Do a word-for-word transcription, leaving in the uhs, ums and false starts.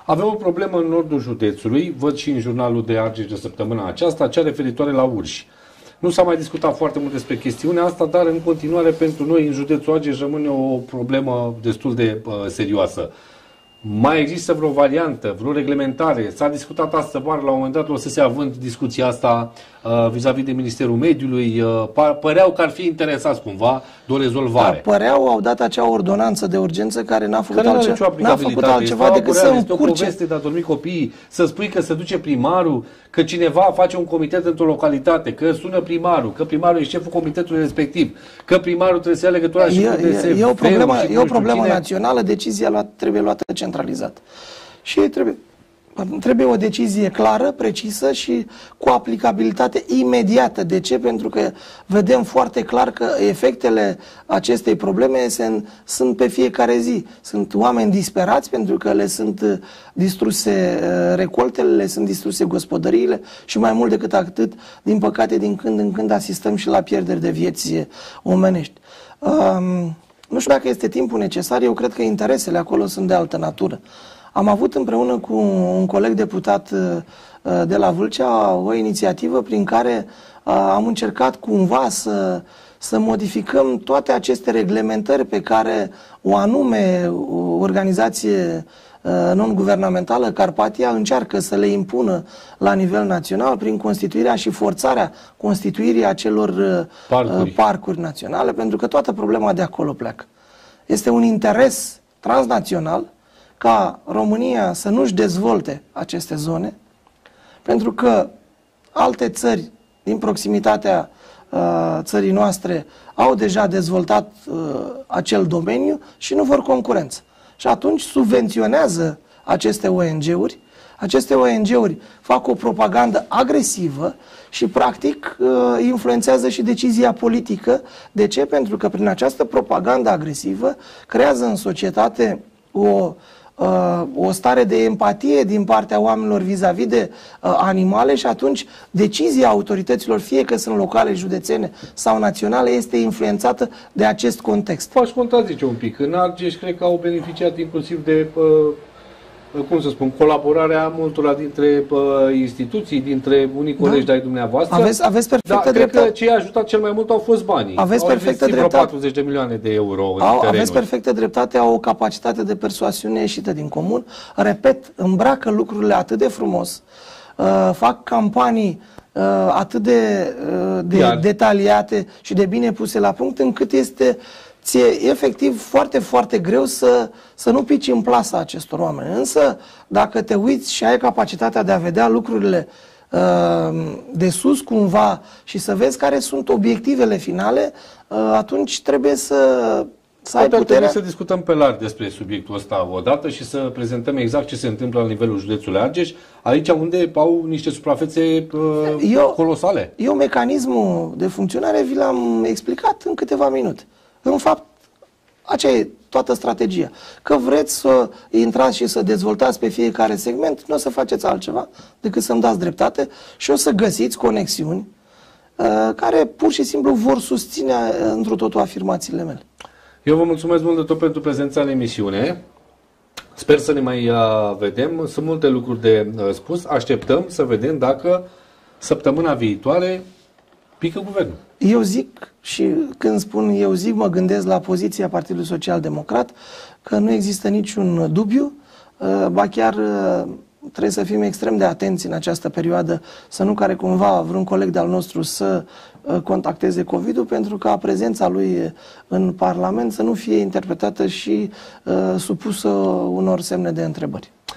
Avem o problemă în nordul județului, văd și în jurnalul de Argeș de săptămâna aceasta, cea referitoare la urși. Nu s-a mai discutat foarte mult despre chestiunea asta, dar în continuare pentru noi în județul Argeș rămâne o problemă destul de uh, serioasă. Mai există vreo variantă, vreo reglementare? S-a discutat astă vară, la un moment dat o să se având discuția asta vis-a-vis -vis de Ministerul Mediului. Uh, păreau că ar fi interesați cumva de o rezolvare. Da, păreau, au dat acea ordonanță de urgență care n-a făcut, care altce n-a făcut altceva decât să încurce. Este o poveste de a dormi copiii, să spui că se duce primarul, că cineva face un comitet într-o localitate, că sună primarul, că primarul e șeful comitetului respectiv, că primarul trebuie să ia legătura și cu D S F. E o problemă, e o problemă națională, decizia luat, trebuie luată centralizat. Și trebuie, trebuie o decizie clară, precisă și cu aplicabilitate imediată. De ce? Pentru că vedem foarte clar că efectele acestei probleme se, sunt pe fiecare zi. Sunt oameni disperați pentru că le sunt distruse recoltele, le sunt distruse gospodăriile și mai mult decât atât, din păcate, din când în când asistăm și la pierderi de vieți omenești. Um, nu știu dacă este timpul necesar, eu cred că interesele acolo sunt de altă natură. Am avut împreună cu un coleg deputat de la Vâlcea o inițiativă prin care am încercat cumva să, să modificăm toate aceste reglementări pe care o anume organizație non-guvernamentală, Carpatia, încearcă să le impună la nivel național prin constituirea și forțarea constituirii acelor parcuri. parcuri naționale, pentru că toată problema de acolo pleacă. Este un interes transnațional ca România să nu-și dezvolte aceste zone, pentru că alte țări din proximitatea uh, țării noastre au deja dezvoltat uh, acel domeniu și nu vor concurență. Și atunci subvenționează aceste O N G-uri, aceste O N G-uri fac o propagandă agresivă și practic uh, influențează și decizia politică. De ce? Pentru că prin această propagandă agresivă creează în societate o o stare de empatie din partea oamenilor vis-a-vis -vis de uh, animale și atunci decizia autorităților, fie că sunt locale, județene sau naționale, este influențată de acest context. V-aș contrazice un pic. În Argeș cred că au beneficiat inclusiv de, uh, cum să spun, colaborarea multora dintre uh, instituții, dintre unii colegi da. de ai dumneavoastră. Aveți, aveți perfectă da, dreptate. Cred că ce a ajutat cel mai mult au fost banii. Aveți au perfectă dreptate. patruzeci de milioane de euro în au, terenuri. Aveți perfectă dreptate, au o capacitate de persoasiune ieșită din comun. Repet, îmbracă lucrurile atât de frumos, uh, fac campanii uh, atât de, uh, de detaliate și de bine puse la punct, încât este ție efectiv foarte, foarte greu să, să nu pici în plasa acestor oameni. Însă, dacă te uiți și ai capacitatea de a vedea lucrurile uh, de sus cumva și să vezi care sunt obiectivele finale, uh, atunci trebuie să, să ai puterea. Trebuie să discutăm pe larg despre subiectul ăsta odată și să prezentăm exact ce se întâmplă la nivelul județului Argeș, aici unde au niște suprafețe uh, eu, colosale. Eu mecanismul de funcționare vi l-am explicat în câteva minute. În fapt, aceea e toată strategia. Că vreți să intrați și să dezvoltați pe fiecare segment, nu o să faceți altceva decât să-mi dați dreptate și o să găsiți conexiuni uh, care pur și simplu vor susține uh, întru totul afirmațiile mele. Eu vă mulțumesc mult de tot pentru prezența în emisiune. Sper să ne mai uh, vedem. Sunt multe lucruri de uh, spus. Așteptăm să vedem dacă săptămâna viitoare pică guvernul. Eu zic, și când spun eu zic, mă gândesc la poziția Partidului Social Democrat, că nu există niciun dubiu, ba chiar trebuie să fim extrem de atenți în această perioadă, să nu care cumva vreun coleg de-al nostru să contacteze COVID-ul, pentru ca prezența lui în Parlament să nu fie interpretată și supusă unor semne de întrebări.